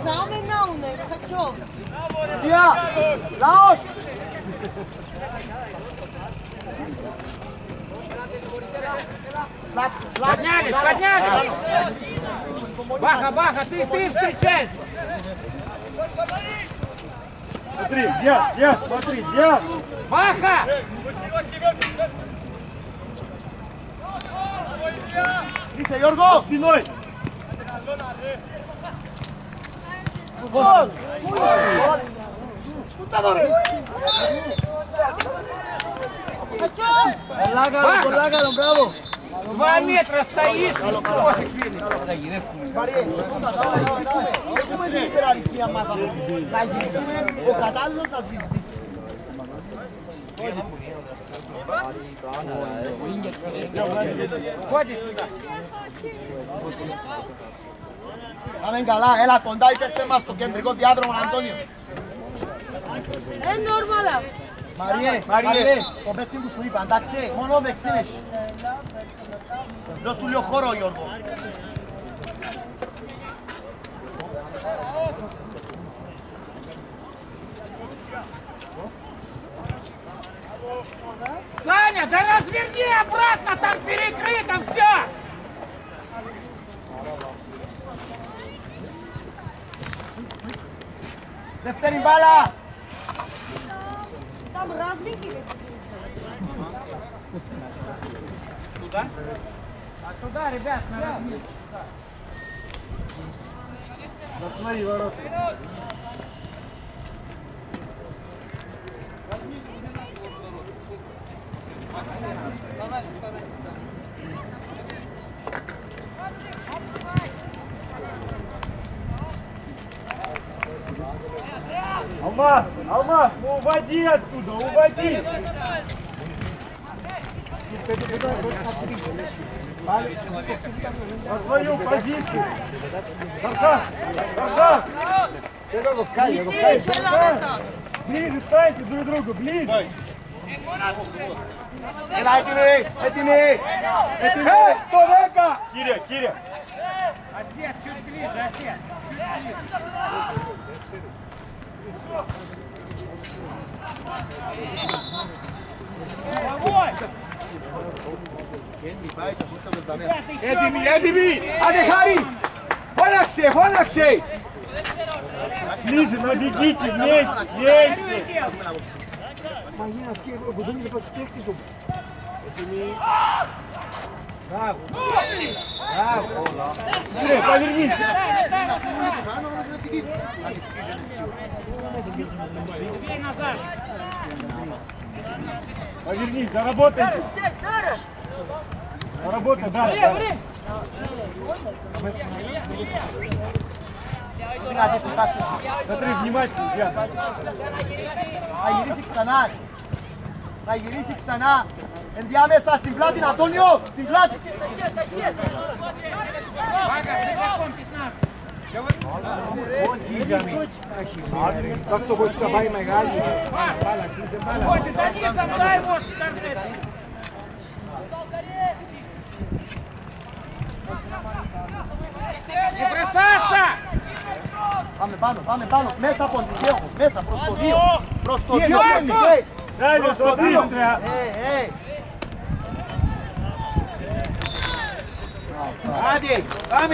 Саме на уне, хочу. Дия! Лаос! Поднялись, поднялись! Баха, Баха, ты встречай! Смотри, Диас, смотри, Диас! Баха! Είσαι Γιώργο! Спиной! Γκολ! Πολλά καλό, μπράβο. 2 μέτρα стоишь, пофиг видно. Έχουμε την υπεραρχία μας να γυρίσουμε ο κατάλληλος να σβηστήσει. Πάμε καλά, έλα κοντά υπέρτε μας στο κεντρικό διάδρομο, Αντώνιο. Νορμάλα. Μαριέ, το παίχτη που σου είπα, εντάξει, μόνο δεξίν έχει. Δώσ' του λίγο χώρο, Γιώργο. Саня, да разверни обратно, там перекрыто все! Δεύτερη μπάλα! Там размики. Туда? А туда, ребят, на размер. Посмотри, ворота. Алмаз, ну уводи оттуда, уводи! На свою позицию! Захар! Ближе станьте друг к другу, ближе! Έλα, έτοιμοι! Το 10! Киря! Отец, чуть ближе, отец. Έτοιμοι! Άντε Χάρη! Φώναξε! Ближе, набегите, вместе! Повернись! Повернись, заработайте! Заработай, да! Смотри, внимательно, Диана! Θα γυρίσει ξανά! Ενδιάμεσα στην πλάτη, Αντώνιο! Στην πλάτη! Как то хочешь собой μεγάλη. Не бросаться! Πάμε πάνω, μέσα από την Διέγο, μέσα προς το 2, προς το 2, Дальше, смотри! Άντε, πάμε!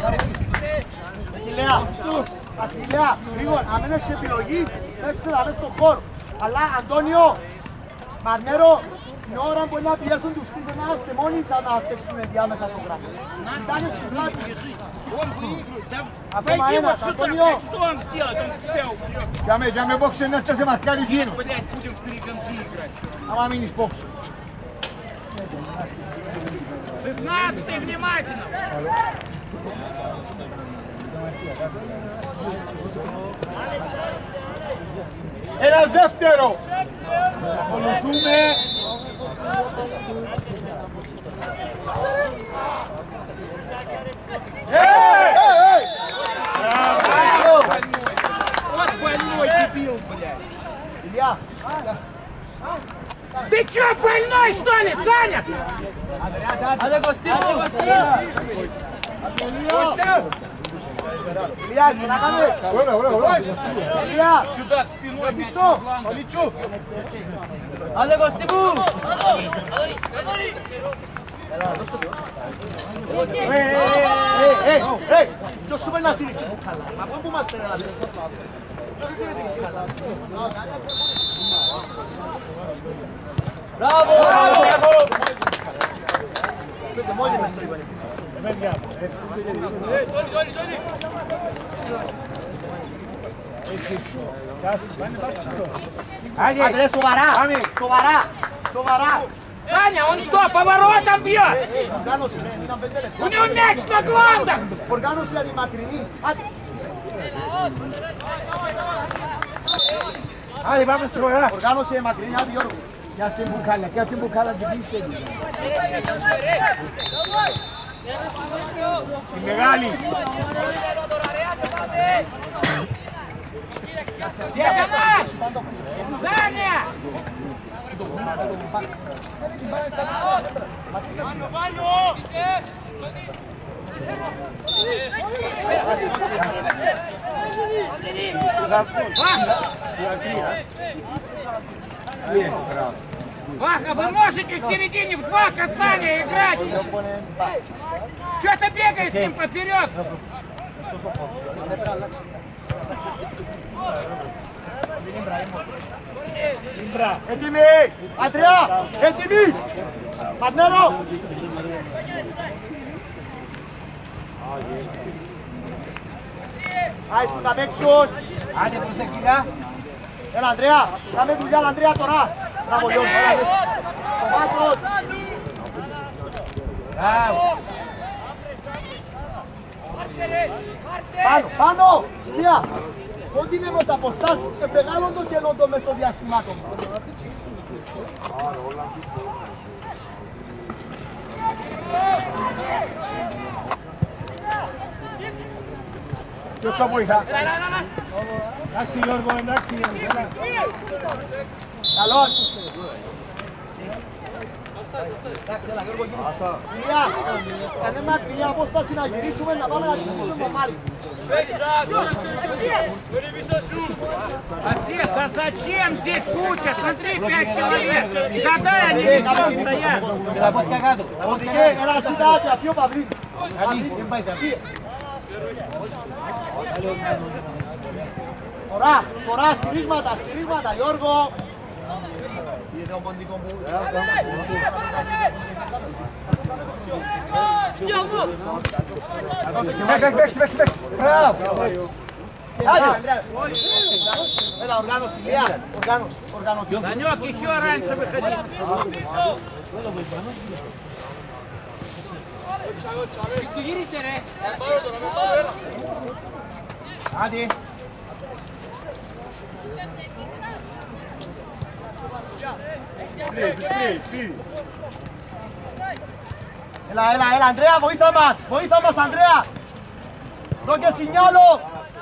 Αχιλλέα, γρήγορα, αν δεν έχεις επιλογή, παίξε να μες στον χώρο. Αλλά, Αντώνιο, Μαρνέρο, την ώρα που να πιέσουν τους πίσω να είστε μόνοι σαν να στέξουν διάμεσα το γράφο. Κοιτάνε στις πλάτες. Ακόμα ένας, Αντώνιο. Γιάμε μπόξε να σε μαρκάρει γύρω. Άμα μείνεις μπόξε. 16 внимательно! Ένα δεύτερο! Ακολουθούμε! Вот больной дебил, блядь! Илья, Ты чё, больной, что ли, Саня? Άντε Κωστή, Κωστή. Илья, на камеру! Илья! Сюда, спиной мяч. Полечу. Άντε Κωστικού! Ποιος σου παίρνει να στηρίξει την μπουκάλα. Μα πού είμαστε ρε λάδι. Ποιος είναι την μπουκάλα. Μπράβο! Πέσε μόλι μες το είπα. Αντρέ, σοβαρά. Саня, он что, поворотом бьет? Οργάνωση, μην αμφετέλες. У него мяч на гландах. Οργάνωση για τη μακρινή. Άντε, πάμε στη φορά. Οργάνωση για μακρινή, άντε Γιώργο. Κι στην μπουκάλα την πίστε. Η μεγάλη. Диагональ! Саня! Ваха, вы можете в середине в два касания играть? Чё ты бегаешь с ним поперек? Έτοιμοι! Αντρέα! Έτοιμοι! Μαρνέρο! Άι που θα παίξουν! Άντε προσεκτικά. Έλα Ανδρέα! Κάμε δουλειά Ανδρέα τώρα! Μπράβο Γιώργο! Ο Μάκος! Πάνω! Ηλία! Ό,τι είναι μες αποστάσεις, μεγάλο το κενό το μεσοδιαστημάτων. Ποιος το βοηθά. Εντάξει Γιώργο, εντάξει. Καλώς. Εντάξει, έλα Γιώργο, γύρισε. Ηλία, κάνε μακριά απόσταση να γυρίσουμε, να πάμε να γυρίσουμε το Μάρι. Асет, да зачем здесь куча? Смотри, 5 человек. Когда они рядом стоят? Οδηγέ, έλα συντάκια, πιο παυλί. Τώρα, στηρίγματα, Γιώργο. Είναι ο ποντικό μου. Παίξει. Μπράβο. Έλα, οργάνωση, Ηλία. Οργάνωση. Санек, еще раньше выходи. Άντε. Έλα, Ανδρέα, βοήθα μας, Ανδρέα. Δώκε σινιάλο.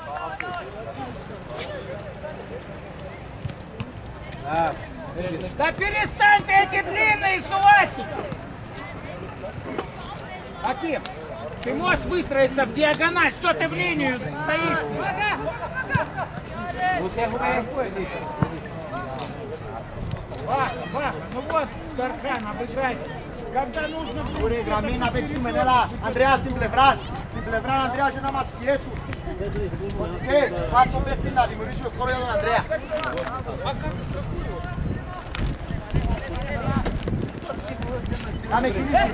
Да перестань ты эти длинные сувать! Аким, ты можешь выстроиться в диагональ, что ты в линию стоишь? Ваха, ну вот, Тархан, обыграть. Когда нужно... Ωραία γραμμή να παίξουμε, έλα, Ανδρέα στην πλευρά, Ανδρέα, και να μας πιέσουν. Και πάρ' το παίχτη να δημιουργήσουμε χώρο για τον Ανδρέα. Κάμε κίνηση.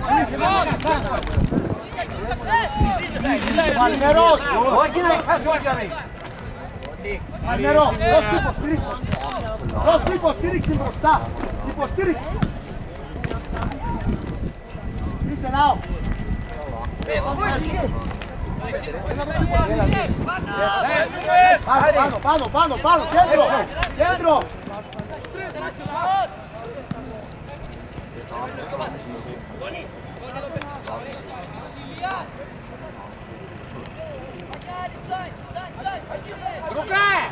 Μαρνερός, όχι να χάσει ο Αγιανή. Μαρνερό, δώσ' του υποστήριξη. Δώσ' του υποστήριξη μπροστά. Υποστήριξη. Είσαι λάω. Πάνω, κέντρο. Другая!